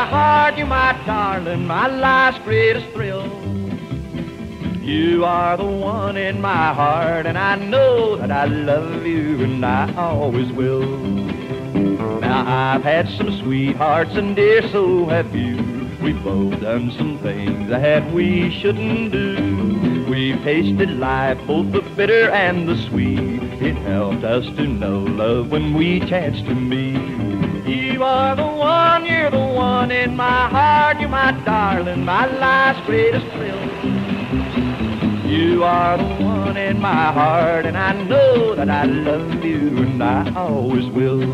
my heart, you're my darling, my life's greatest thrill. You are the one in my heart, and I know that I love you, and I always will. Now I've had some sweethearts, and dear, so have you. We've both done some things that we shouldn't do. We've tasted life, both the bitter and the sweet. It helped us to know love when we chanced to meet. You are the one, you're the one in my heart, you're my darling, my life's greatest thrill. You are the one in my heart, and I know that I love you, and I always will.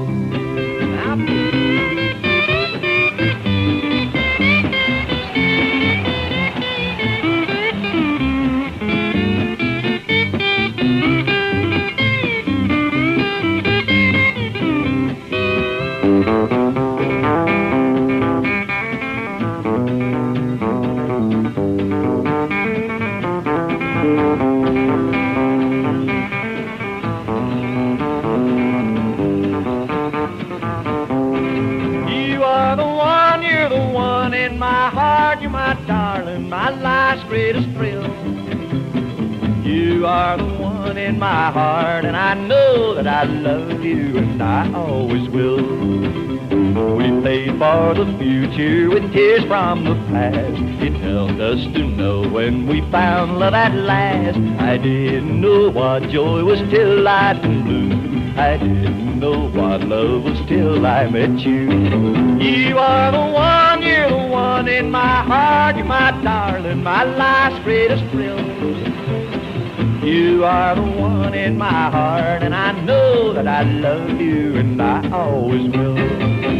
My heart, you're my darling, my life's greatest thrill. You are the one in my heart, and I know that I love you, and I always will. We played for the future with tears from the past. It helped us to know when we found love at last. I didn't know what joy was till I turned blue. I didn't know what love was till I met you. You are the one, you're the one in my heart, you're my darling, my life's greatest thrill. You are the one in my heart, and I know that I love you, and I always will.